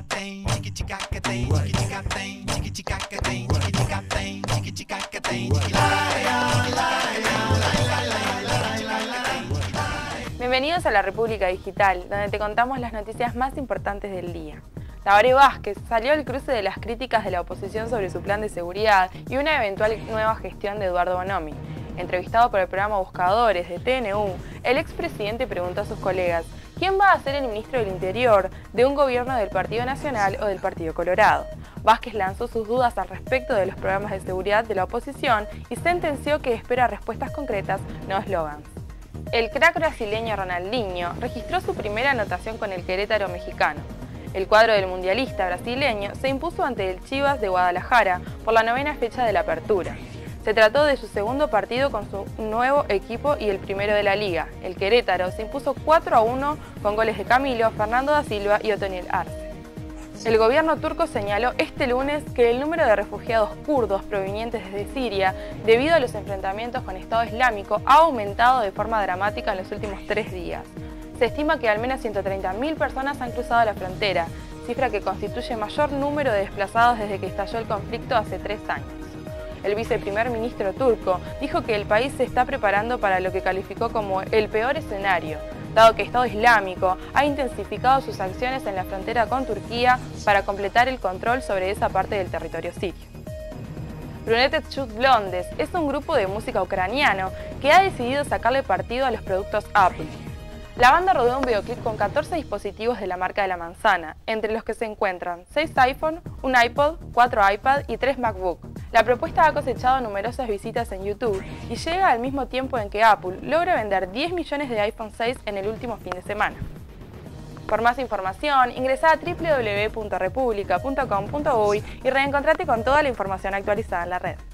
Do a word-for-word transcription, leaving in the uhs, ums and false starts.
Bienvenidos a la República Digital, donde te contamos las noticias más importantes del día. Tabaré Vázquez salió al cruce de las críticas de la oposición sobre su plan de seguridad y una eventual nueva gestión de Eduardo Bonomi. Entrevistado por el programa Buscadores de T N U, el expresidente preguntó a sus colegas ¿quién va a ser el ministro del Interior de un gobierno del Partido Nacional o del Partido Colorado? Vázquez lanzó sus dudas al respecto de los programas de seguridad de la oposición y sentenció que espera respuestas concretas, no eslogans. El crack brasileño Ronaldinho registró su primera anotación con el Querétaro mexicano. El cuadro del mundialista brasileño se impuso ante el Chivas de Guadalajara por la novena fecha de la apertura. Se trató de su segundo partido con su nuevo equipo y el primero de la liga. El Querétaro se impuso cuatro a uno con goles de Camilo, Fernando da Silva y Otoniel Arce. El gobierno turco señaló este lunes que el número de refugiados kurdos provenientes desde Siria, debido a los enfrentamientos con Estado Islámico, ha aumentado de forma dramática en los últimos tres días. Se estima que al menos ciento treinta mil personas han cruzado la frontera, cifra que constituye el mayor número de desplazados desde que estalló el conflicto hace tres años. El viceprimer ministro turco dijo que el país se está preparando para lo que calificó como el peor escenario, dado que Estado Islámico ha intensificado sus acciones en la frontera con Turquía para completar el control sobre esa parte del territorio sirio. Brunette Chut Blondes es un grupo de música ucraniano que ha decidido sacarle partido a los productos Apple. La banda rodó un videoclip con catorce dispositivos de la marca de la manzana, entre los que se encuentran seis iPhone, un iPod, cuatro iPad y tres MacBook. La propuesta ha cosechado numerosas visitas en YouTube y llega al mismo tiempo en que Apple logra vender diez millones de iPhone seis en el último fin de semana. Por más información, ingresa a w w w punto república punto com punto uy y reencontrate con toda la información actualizada en la red.